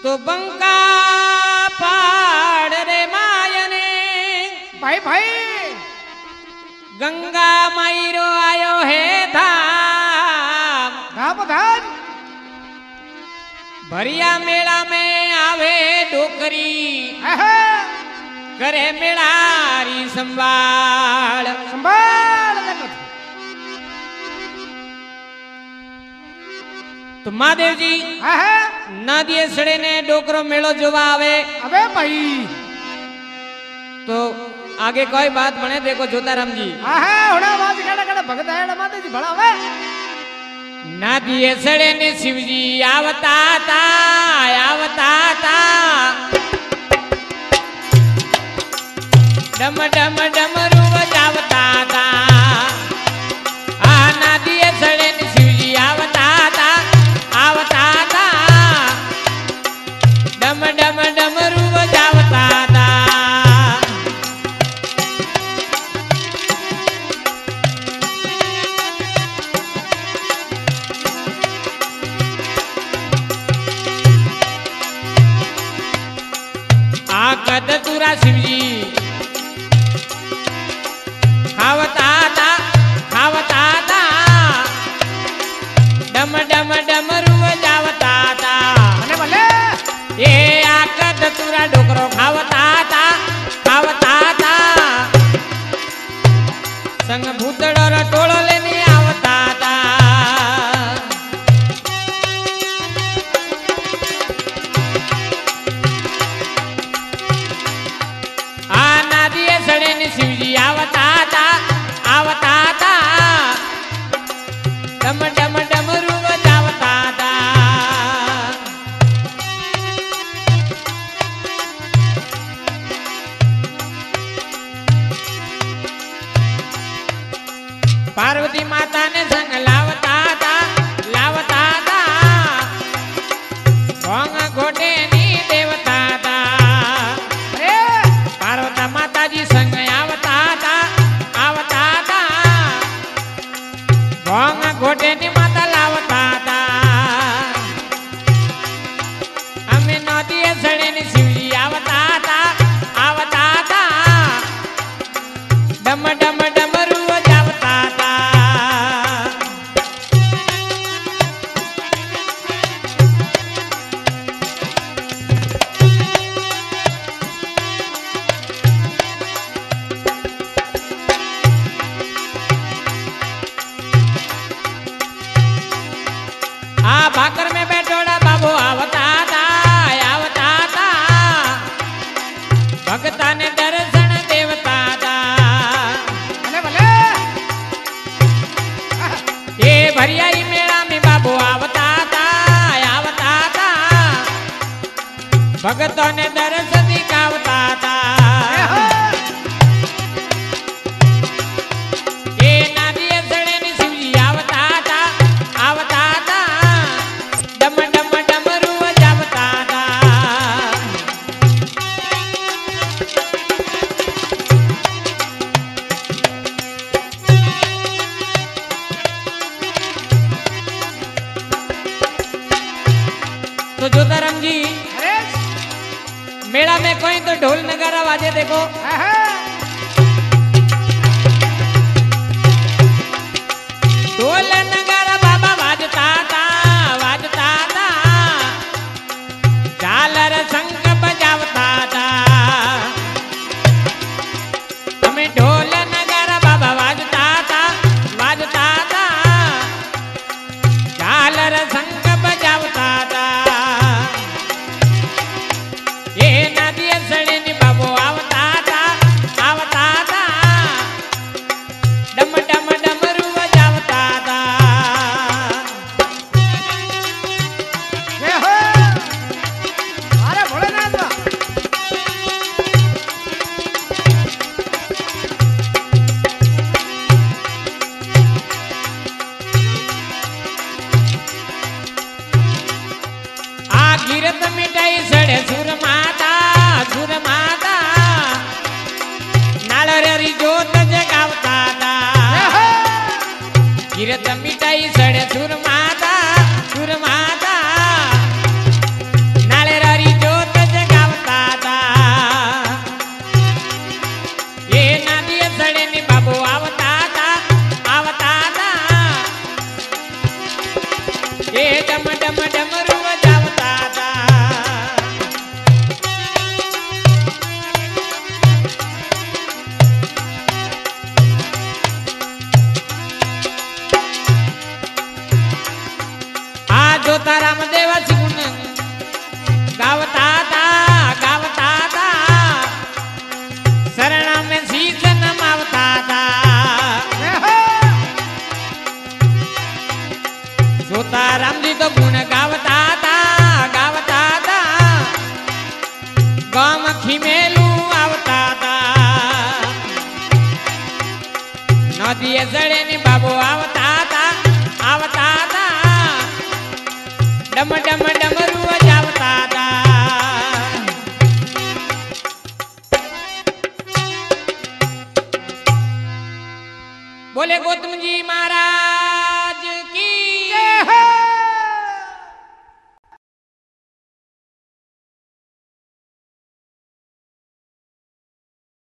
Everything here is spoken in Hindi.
तो बंका पाड़ रे मायने भाई भाई गंगा माईरो आयो है धाम धाम धाम भरिया मेला में आवे डोकरी करे मेलारी संभाल संभाल तो महादेव जी नदिये सड़े ने डोकरो मेलो जोवा आवे अबे भाई तो आगे कोई बात बने देखो जोताराम जी होड़ा आवाज कड़ा कड़ा भगत है महादेव जी बड़ा वे नदिये सड़े ने शिवजी आवता ता डम डम डमरू बजावता ता नदिये सड़े ने शिवजी आवता ता डम डम डमरू बजावता ता आकद तुरा शिवजी खावता था डम डम डमरू बजावता था भले भले ये आकद तुरा डोकरो खावता था संग भूतड़ो रो टोळो लेने आवता था आ नदिये सड़े ने शिवजी आवता था डम डम डमरू बजावता था पार्वती माता ने संग लावता था भोंग घोटे नी देवता था पार्वती माता जी संग आवता था भोंग घोटे नी माता लावता था हमें नदिये सड़े ने शिवजी आवता था डम डम डमरू बजावता था भाकर में बैठोड़ा बाबू आवता था भगता ने दर्शन देवता था भले भले ये भरियाई मेला में बाबू आवता था भगतों ने दर्शन दिखावता था ये नदिये सड़े ने शिवजी आवता था डम डम डमरू बजावता था तो जोताराम जी मेला में कोई तो ढोल नगारा बाजे देखो ढोल नगारा बाबा बाजता था झालर शंख बजावता था हमें ढोल नगारा बाबा बाजता था झालर शंख बजावता था ये नदिये सड़े ने बाबू आवता था डम डम डमरू बजावता था अरे भोलेनाथ गिरत मिठाई सड़े सुर माता नालरी जोत जगावता था गिरत मिठाई सड़े सुर माता નદીએ સડે ની બાબો આવતા હતા ડમ ડમ ડમરું જાવતા હતા બોલે ગૌતમજી મહારાજ